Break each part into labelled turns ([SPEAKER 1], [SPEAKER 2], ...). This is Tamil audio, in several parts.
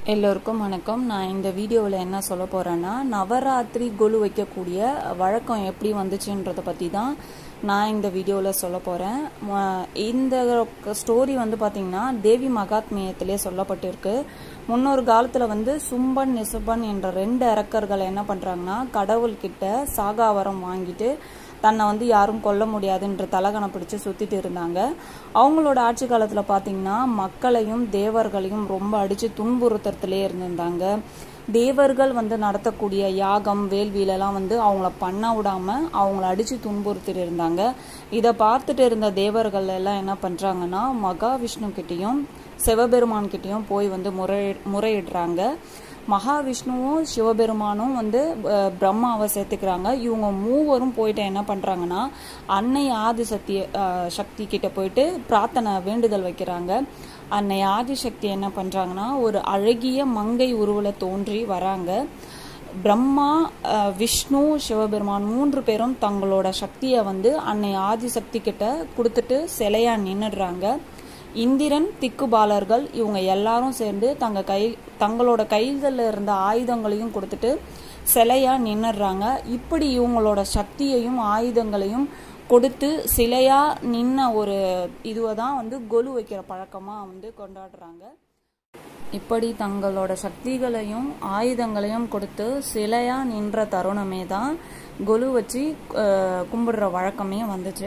[SPEAKER 1] எல்லோருக்கும் வணக்கம். நான் இந்த வீடியோவில் என்ன சொல்ல போகிறேன்னா, நவராத்திரி கொலு வைக்கக்கூடிய வழக்கம் எப்படி வந்துச்சுன்றதை பற்றி தான் நான் இந்த வீடியோவில் சொல்ல போகிறேன். இந்த ஸ்டோரி பார்த்திங்கன்னா தேவி மகாத்மியத்திலே சொல்லப்பட்டிருக்கு. முன்னொரு காலத்தில் சும்பன் நிசுபன் என்ற 2 அரக்கர்கள் என்ன பண்ணுறாங்கன்னா, கடவுள்கிட்ட சாகாவரம் வாங்கிட்டு தன்னை யாரும் கொல்ல முடியாதுன்ற தலகணை பிடிச்சு சுற்றிட்டு இருந்தாங்க. அவங்களோட ஆட்சி காலத்தில் பார்த்திங்கன்னா மக்களையும் தேவர்களையும் ரொம்ப அடித்து துன்புறுத்தத்திலே இருந்திருந்தாங்க. தேவர்கள் நடத்தக்கூடிய யாகம் வேள்வியிலலாம் அவங்கள பண்ண விடாமல் அவங்கள அடித்து துன்புறுத்திட்டு இருந்தாங்க. இதை பார்த்துட்டு இருந்த தேவர்கள் எல்லாம் என்ன பண்ணுறாங்கன்னா, மகாவிஷ்ணுக்கிட்டையும் சிவபெருமான்கிட்டையும் போய் முறையிடுறாங்க. மகாவிஷ்ணுவும் சிவபெருமானும் பிரம்மாவை சேர்த்துக்கிறாங்க. இவங்க மூவரும் போயிட்டு என்ன பண்ணுறாங்கன்னா, அன்னை ஆதிசக்தி கிட்ட போயிட்டு பிரார்த்தனை வேண்டுதல் வைக்கிறாங்க. அன்னை ஆதிசக்தி என்ன பண்ணுறாங்கன்னா, ஒரு அழகிய மங்கை உருவில் தோன்றி வராங்க. பிரம்மா, விஷ்ணு, சிவபெருமான் 3 பேரும் தங்களோட சக்தியை அன்னை ஆதிசக்தி கிட்ட கொடுத்துட்டு சிலையா நின்றுடுறாங்க. இந்திரன், திக்குபாலர்கள் இவங்க எல்லாரும் சேர்ந்து தங்களோட கைகளில் இருந்த ஆயுதங்களையும் கொடுத்துட்டு சிலையா நின்றுடுறாங்க. இப்படி இவங்களோட சக்தியையும் ஆயுதங்களையும் கொடுத்து சிலையா நின்ன ஒரு இதுவை தான் கொலு வைக்கிற பழக்கமாக கொண்டாடுறாங்க. இப்படி தங்களோட சக்திகளையும் ஆயுதங்களையும் கொடுத்து சிலையா நின்ற தருணமே தான் கொலு வச்சு கும்பிடுற வழக்கமே வந்துச்சு.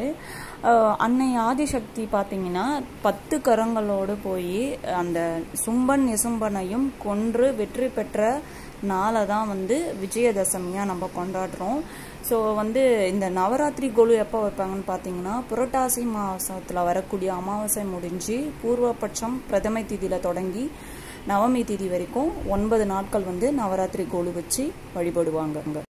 [SPEAKER 1] அன்னை ஆதிசக்தி பார்த்தீங்கன்னா 10 கரங்களோடு போய் அந்த சும்பன் நிசும்பனையும் கொன்று வெற்றி பெற்ற நாளை தான் விஜயதசமியாக நம்ம கொண்டாடுறோம். ஸோ இந்த நவராத்திரி கொலு எப்போ வைப்பாங்கன்னு பார்த்தீங்கன்னா, புரட்டாசி மாதத்தில் வரக்கூடிய அமாவாசை முடிஞ்சு பூர்வபட்சம் பிரதமை திதியில் தொடங்கி நவமி திதி வரைக்கும் 9 நாட்கள் நவராத்திரி கொலு வச்சு வழிபடுவாங்க.